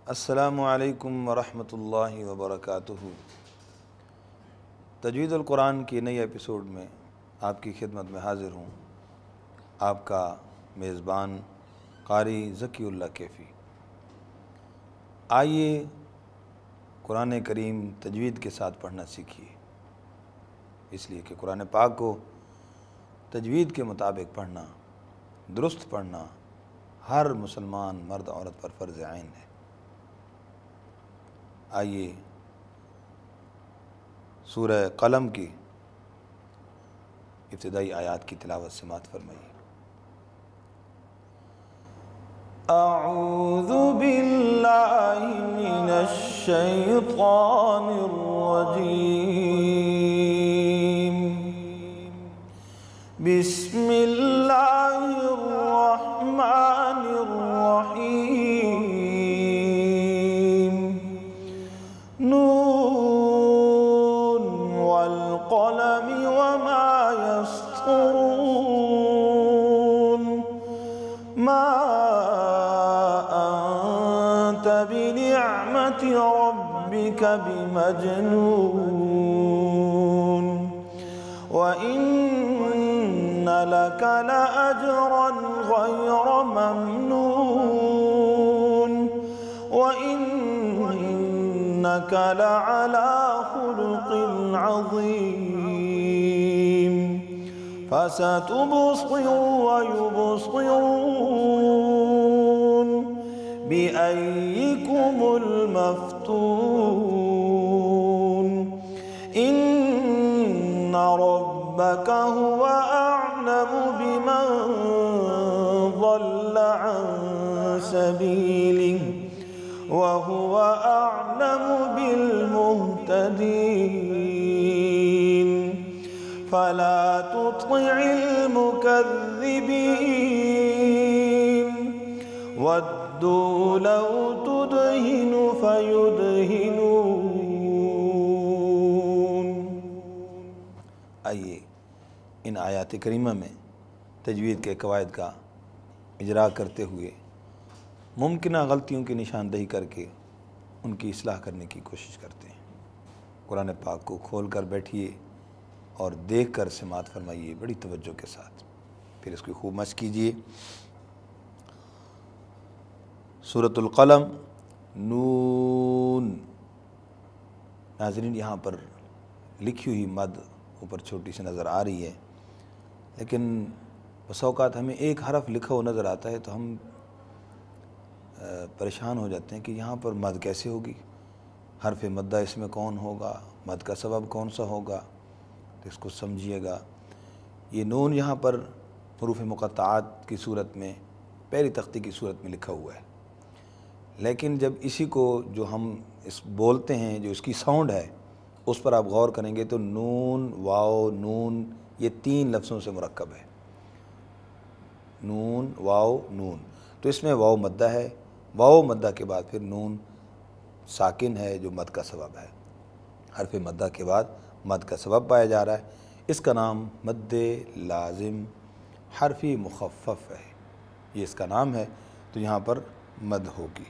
السلام علیکم ورحمۃ اللہ وبرکاتہ۔ تجوید القرآن کی نئی ایپیسوڈ میں آپ کی خدمت میں حاضر ہوں، آپ کا میزبان قاری ذکی اللہ کیفی۔ آئیے قرآن کریم تجوید کے ساتھ پڑھنا سیکھیے، اس لیے کہ قرآن پاک کو تجوید کے مطابق پڑھنا، درست پڑھنا ہر مسلمان مرد عورت پر فرض عین ہے۔ آئیے سورہ قلم کی ابتدائی آیات کی تلاوت سماعت فرمائیے۔ اعوذ باللہ من الشیطان الرجیم، بسم اللہ الرحمن الرحیم، نون والقلم وما يسطرون، ما أنت بنعمة ربك بمجنون، وإن لك لأجرا غير ممنون، وإنك لعلى خلق عظيم، فستبصر ويبصرون، بأيكم المفتون، إن ربك هو أعلم بمن ضل عن سبيله وهو أعلم بالمهتدين، فلا تطع المكذبين، ودوا لو تدهن فيدهنون۔ آئیے ان آیات کریمہ میں تجوید کے قواعد کا اجرا کرتے ہوئے ممکنہ غلطیوں کی نشاندہی کر کے ان کی اصلاح کرنے کی کوشش کرتے ہیں۔ قرآن پاک کو کھول کر بیٹھیے اور دیکھ کر سماعت فرمائیے بڑی توجہ کے ساتھ، پھر اس کی خوب مشق کیجیے۔ سورۃ القلم، نون۔ ناظرین، یہاں پر لکھی ہوئی مد اوپر چھوٹی سی نظر آ رہی ہے، لیکن بس اوقات ہمیں ایک حرف لکھا ہوا نظر آتا ہے تو ہم پریشان ہو جاتے ہیں کہ یہاں پر مد کیسے ہوگی، حرف مدہ اس میں کون ہوگا، مد کا سبب کون سا ہوگا، تو اس کو سمجھیے گا۔ یہ نون یہاں پر حروف مقطعات کی صورت میں پہلی تختی کی صورت میں لکھا ہوا ہے، لیکن جب اسی کو جو ہم اس بولتے ہیں، جو اس کی ساؤنڈ ہے، اس پر آپ غور کریں گے تو نون، واو، نون، یہ تین لفظوں سے مرکب ہے۔ نون، واو، نون، تو اس میں واو مدہ ہے، واو مدہ کے بعد پھر نون ساکن ہے جو مد کا سبب ہے۔ حرف مدہ کے بعد مد کا سبب پایا جا رہا ہے، اس کا نام مد لازم حرفی مخفف ہے، یہ اس کا نام ہے، تو یہاں پر مد ہوگی۔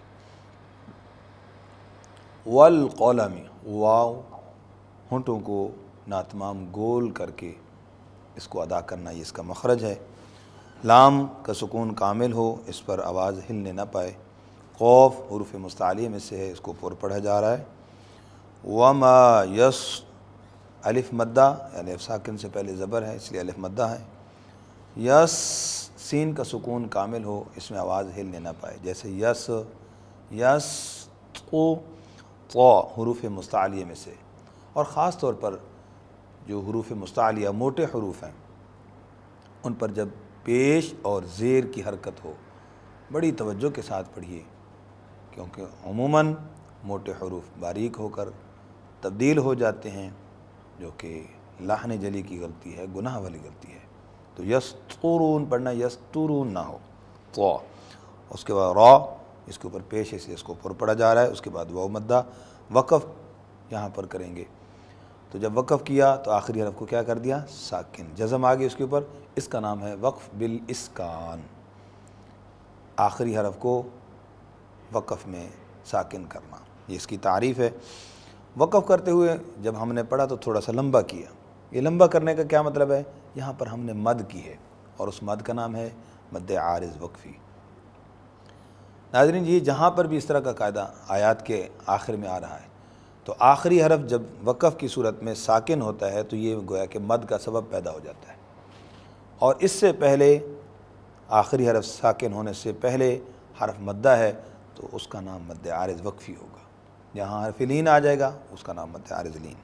والقلم، واو ہونٹوں کو ناتمام گول کر کے اس کو ادا کرنا، یہ اس کا مخرج ہے۔ لام کا سکون کامل ہو، اس پر آواز ہلنے نہ پائے۔ قوف حروف مستعلیہ میں سے ہے، اس کو پر پڑھا جا رہا ہے۔ وما یس، الف مدہ، یعنی الف ساکن سے پہلے زبر ہے اس لیے الف مدہ ہے۔ یس، سین کا سکون کامل ہو، اس میں آواز ہلنے نہ پائے، جیسے یس، یس، تو حروف مستعلیہ میں سے، اور خاص طور پر جو حروف مستعلیہ موٹے حروف ہیں ان پر جب پیش اور زیر کی حرکت ہو بڑی توجہ کے ساتھ پڑھیے، کیونکہ عموماً موٹے حروف باریک ہو کر تبدیل ہو جاتے ہیں، جو کہ لحن جلی کی غلطی ہے، گناہ والی غلطی ہے۔ تو یستورون پڑھنا، یستورون نہ ہو۔ تو اس کے بعد را، اس کے اوپر پیش ہے اس لیے اس کو پر پڑھا جا رہا ہے۔ اس کے بعد واو مدہ، وقف یہاں پر کریں گے، تو جب وقف کیا تو آخری حرف کو کیا کر دیا؟ ساکن، جزم آ گئی اس کے اوپر، اس کا نام ہے وقف بالاسکان۔ آخری حرف کو وقف میں ساکن کرنا، یہ اس کی تعریف ہے۔ وقف کرتے ہوئے جب ہم نے پڑھا تو تھوڑا سا لمبا کیا۔ یہ لمبا کرنے کا کیا مطلب ہے؟ یہاں پر ہم نے مد کی ہے اور اس مد کا نام ہے مد عارض وقفی۔ ناظرین جی، جہاں پر بھی اس طرح کا قاعدہ آیات کے آخر میں آ رہا ہے تو آخری حرف جب وقف کی صورت میں ساکن ہوتا ہے تو یہ گویا کہ مد کا سبب پیدا ہو جاتا ہے، اور اس سے پہلے آخری حرف ساکن ہونے سے پہلے حرف مدہ ہے تو اس کا نام مد عارض وقفی ہوگا۔ جہاں حرف لین آ جائے گا اس کا نام مد عارض لین۔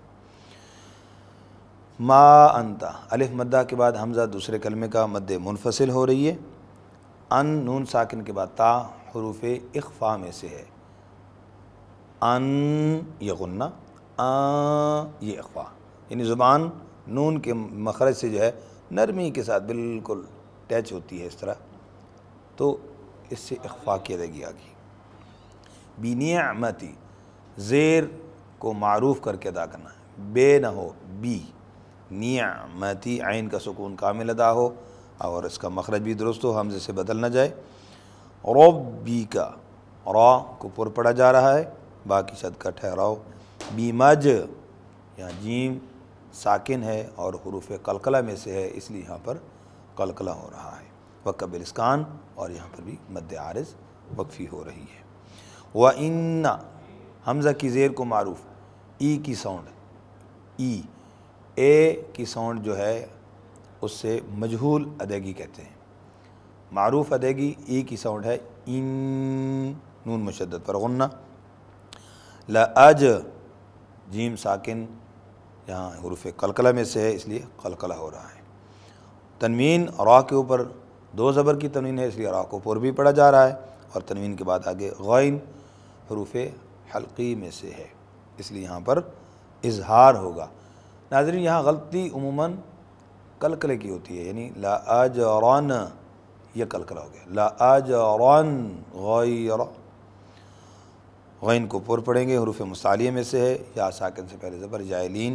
ما انتا، الف مدہ کے بعد حمزہ دوسرے کلمے کا مد منفصل ہو رہی ہے۔ ان نون ساکن کے بعد تا حروف اخفاء میں سے ہے۔ ان یہ غنہ، یہ اخفاء، یعنی زبان نون کے مخرج سے جو ہے نرمی کے ساتھ بالکل ٹچ ہوتی ہے اس طرح، تو اس سے اخفاء کی ادائیگی آ گئی۔ بنعمتی، زیر کو معروف کر کے ادا کرنا ہے، بے نہ ہو، بی، نعمتی، عین کا سکون کامل ادا ہو اور اس کا مخرج بھی درست ہو، حمزے سے بدل نہ جائے۔ ربی کا، را کو پر پڑھا جا رہا ہے، باقی شد کا ٹھہراؤ۔ بیمج، یہاں جیم ساکن ہے اور حروف قلقلہ میں سے ہے، اس لیے یہاں پر قلقلہ ہو رہا ہے۔ وقبل اسکان، اور یہاں پر بھی مد عارض وقفی ہو رہی ہے۔ وَإِنَّ، حمزہ کی زیر کو معروف، ای کی ساؤنڈ، ای، اے کی ساؤنڈ جو ہے اس سے مجہول ادائیگی کہتے ہیں، معروف ادائیگی ای کی ساؤنڈ ہے، ان، نون مشدد پر غنہ۔ لأج، جیم ساکن، یہاں حروف قلقلہ میں سے ہے اس لیے قلقلہ ہو رہا ہے۔ تنوین، را کے اوپر دو زبر کی تنوین ہے اس لیے را کو پر بھی پڑھا جا رہا ہے، اور تنوین کے بعد آگے غین حروف حلقی میں سے ہے اس لیے یہاں پر اظہار ہوگا۔ ناظرین یہاں غلطی عموماً قلقلے کی ہوتی ہے، یعنی لأجرن، یہ قلقلہ ہو گیا، لأجرن غیر، غین کو پر پڑھیں گے، حروف مستعلیہ میں سے ہے، یا ساکن سے پہلے زبر جائلین۔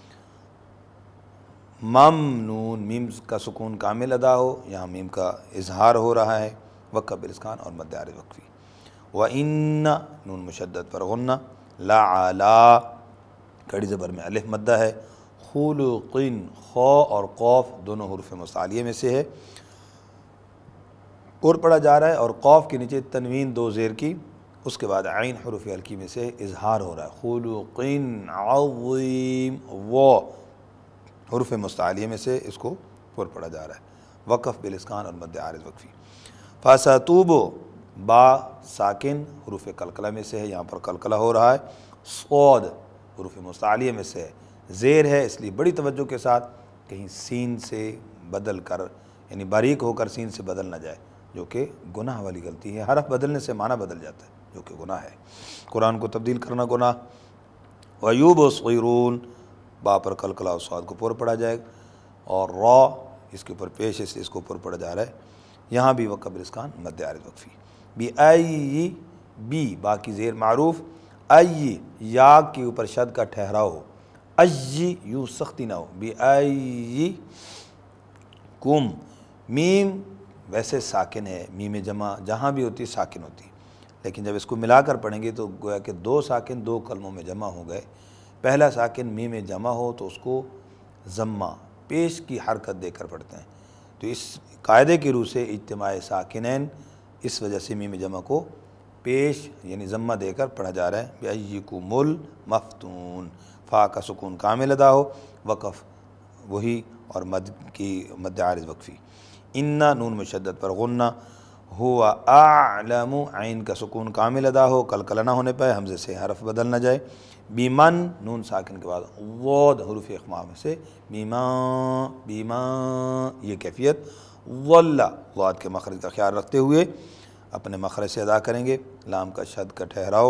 ممنون، میم کا سکون کامل ادا ہو، یہاں میم کا اظہار ہو رہا ہے، وقبل اسکان اور مد عارض وقفی۔ وَإِنَّ، نون مشدد پر غنہ۔ لَعَلَا، کھڑی زبر میں الف مدہ ہے۔ خلقن، خو اور قوف دونوں حروف مستعلیہ میں سے ہے، پر پڑھا جا رہا ہے، اور قوف کے نیچے تنوین دو زیر کی، اس کے بعد عین حروف حلقی میں سے اظہار ہو رہا ہے، خلقن عظیم، وہ حروف مستعلیہ میں سے اس کو پر پڑھا جا رہا ہے، وقف بالاسکان اور مد عارض وقفی۔ فَسَتُوبُ، با ساکن حروف قلقلہ میں سے ہے، یہاں پر قلقلہ ہو رہا ہے۔ صاد حروف مستعلیہ میں سے ہے، زیر ہے اس لیے بڑی توجہ کے ساتھ کہیں سین سے بدل کر، یعنی باریک ہو کر سین سے بدل نہ جائے، جو کہ گناہ والی غلطی ہے۔ حرف بدلنے سے معنی بدل جاتا ہے جو کہ گناہ ہے، قرآن کو تبدیل کرنا گناہ۔ وَيُبْصِرُونَ، با پر قلقلہ اور صاد کو پر پڑھا جائے گا، اور را اس کے اوپر پیش اس لیے اس کو پر پڑھا جا رہا ہے، یہاں بھی وقبل اسکان مد عارض وقفی۔ بِأَيِّ، بی باقی زیر معروف، ای یا کے اوپر شد کا ٹھہراؤ ہو، ائی یوں سختی نہ ہو، بِأَيِّ کم، میم ویسے ساکن ہے، میم جمع جہاں بھی ہوتی ساکن ہوتی، لیکن جب اس کو ملا کر پڑھیں گے تو گویا کہ دو ساکن دو کلموں میں جمع ہو گئے۔ پہلا ساکن میم جمع ہو تو اس کو ضمہ پیش کی حرکت دے کر پڑھتے ہیں، تو اس قاعدے کی روح سے اجتماع ساکنین، اس وجہ سے میم جمع کو پیش یعنی ضمہ دے کر پڑھا جا رہا ہے۔ بِأَيِّكُمُ الْمَفْتُونُ، فا کا سکون کامل ادا ہو، وقف وہی، اور مد عارض وقفی۔ اِنَّ، نون مشدد پر غنہ۔ هُوَ أَعْلَمُ، عین کا سکون کامل ادا ہو، قلقلہ نہ ہونے پہ حمزے سے حرف بدل نہ جائے۔ بیمن، نون ساکن کے بعد ضاد حروف اخفاء میں سے، بیما، بیما، یہ کیفیت۔ ضل، ضاد کے مخرج کا خیال رکھتے ہوئے اپنے مخرج سے ادا کریں گے، لام کا شد کا ٹھہراؤ۔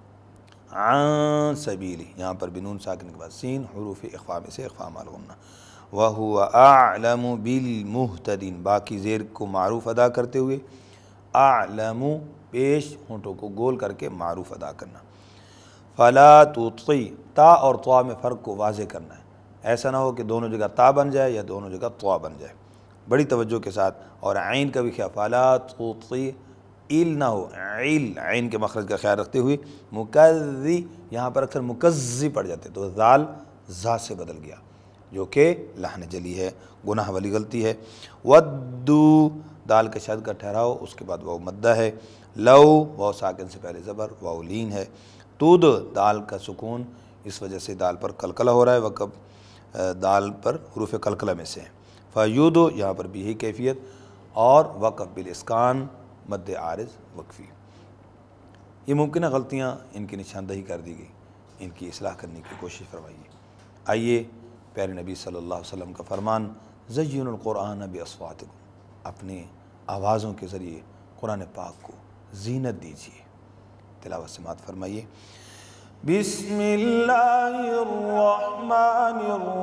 عن سبیلی، یہاں پر بھی نون ساکن کے بعد سین حروف اخفاء میں سے اخفاء مال غنہ۔ وَهُوَ أَعْلَمُ بِالْمُهْتَدِينَ، باقی زیر کو معروف ادا کرتے ہوئے اعلم پیش ہونٹوں کو گول کر کے معروف ادا کرنا۔ فلا تطیع، تا اور طوا میں فرق کو واضح کرنا ہے، ایسا نہ ہو کہ دونوں جگہ تا بن جائے یا دونوں جگہ طوا بن جائے، بڑی توجہ کے ساتھ، اور عین کا بھی خیال، فلا تطیع، ایل نہ ہو، عیل، عین کے مخرج کا خیال رکھتے ہوئے، مکذی یہاں پر اکثر مکذی پڑ جاتے تو ذال زا سے بدل گیا جو کہ لحن جلی ہے، گناہ والی غلطی ہے۔ ودو دال کے شد کا ٹھہراؤ، اس کے بعد واو مدہ ہے۔ لو واو ساکن سے پہلے زبر، واو لین ہے۔ تود دال کا سکون، اس وجہ سے دال پر قلقلہ ہو رہا ہے، وقف دال پر حروف قلقلہ میں سے ہے۔ فیودو یہاں پر بھی ہی کیفیت، اور وقف بالاسکان مد عارض وقفی۔ یہ ممکنہ غلطیاں ان کی نشاندہی کر دی گئی، ان کی اصلاح کرنے کی کوشش فرمائیے۔ آئیے پیارے نبی صلی اللہ علیہ وسلم کا فرمان، زینوا القرآن باصواتکم، اپنے آوازوں کے ذریعے قرآن پاک کو زینت دیجیے۔ تلاوت سماعت فرمائیے۔ بسم اللہ الرحمن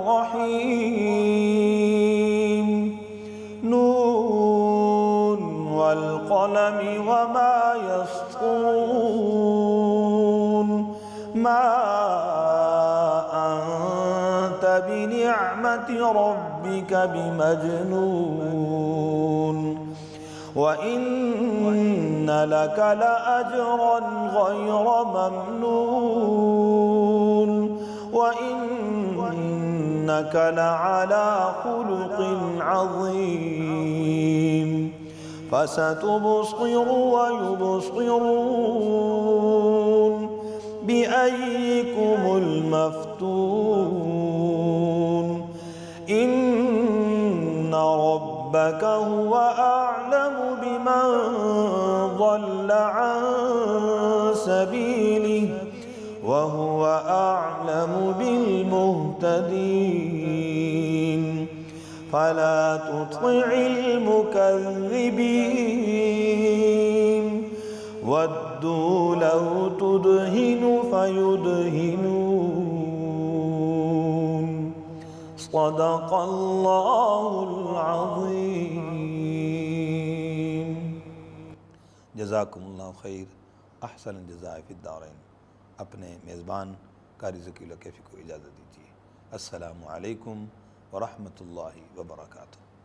الرحیم، نون والقلم وما یسطرون، ما انت بنعمت ربک بمجنون، وَإِنَّ لَكَ لَأَجْرًا غَيْرَ مَمْنُونٍ، وَإِنَّكَ لَعَلَى خُلُقٍ عَظِيمٍ، فَسَتُبْصِرُ وَيُبْصِرُونَ، بِأَيِّكُمُ الْمَفْتُونُ، إِنَّ رَبَّكَ هُوَ أَعْلَمُ بِمَنْ ضَلَّ عَنْ سَبِيلِهِ وَهُوَ أَعْلَمُ بِالْمُهْتَدِينَ، فَلَا تُطِعِ الْمُكَذِّبِينَ، وَدُّوا لَوْ تُدْهِنُ فَيُدْهِنُونَ۔ صدق اللہ العظیم۔ جزاکم اللہ خیر، احسن الجزاء فی الدارین۔ اپنے میزبان قاری ذکی الکیفی کو اجازت دیجیے۔ السلام علیکم ورحمۃ اللہ وبرکاتہ۔